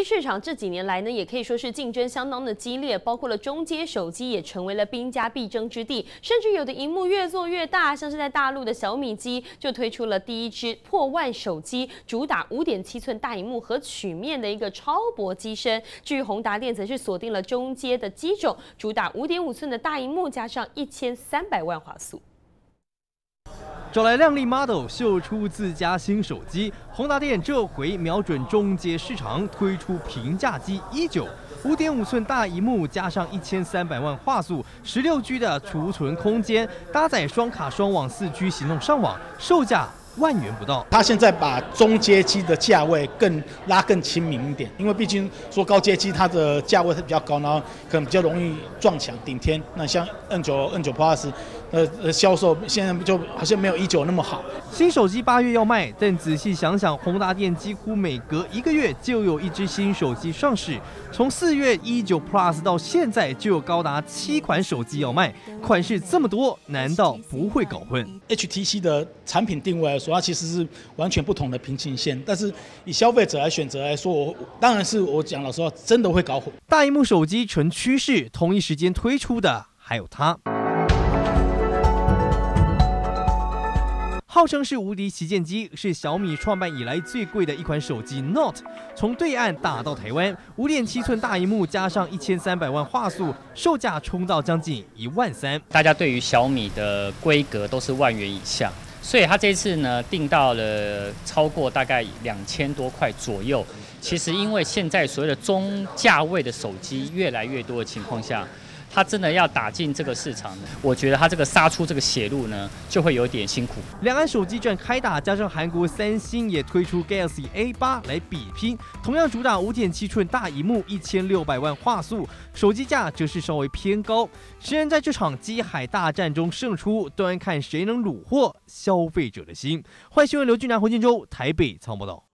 机市场这几年来呢，也可以说是竞争相当的激烈，包括了中阶手机也成为了兵家必争之地，甚至有的荧幕越做越大，像是在大陆的小米机就推出了第一支破万手机，主打5.7寸大荧幕和曲面的一个超薄机身。至于宏达电则是锁定了中阶的机种，主打5.5寸的大荧幕加上1300万画素。 找来靓丽 model 秀出自家新手机，宏达电这回瞄准中阶市场，推出平价机1.5寸大萤幕，加上1300万画素，16G 的储存空间，搭载双卡双网4G 行动上网，售价1万元不到。 他现在把中阶机的价位拉更亲民一点，因为毕竟说高阶机它的价位是比较高，然后可能比较容易撞墙顶天。那像 N9 Plus。 销售现在就好像没有19那么好。 新手机8月要卖，但仔细想想，宏达电几乎每隔1个月就有一支新手机上市。从4月19 Plus 到现在，就有高达7款手机要卖，款式这么多，难道不会搞混 ？HTC 的产品定位来说，它其实是完全不同的平行线，但是以消费者来选择来说，当然是我讲老实话，真的会搞混。 大萤幕手机成趋势，同一时间推出的还有它。 号称是无敌旗舰机，是小米创办以来最贵的一款手机 Note， 从对岸打到台湾，5.7寸大萤幕加上1300万画素，售价冲到将近1万3。 大家对于小米的规格都是1万元以下，所以它这次呢定到了超过大概2000多块左右。其实因为现在所谓的中价位的手机越来越多的情况下。 它真的要打进这个市场呢，我觉得它这个杀出这个血路呢，就会有点辛苦。 两岸手机战开打，加上韩国三星也推出 Galaxy A8 来比拼，同样主打5.7寸大萤幕，1600万画素，手机价则是稍微偏高。谁人在这场机海大战中胜出，端看谁能虏获消费者的心。欢迎新闻刘俊南、胡建洲台北采访报道。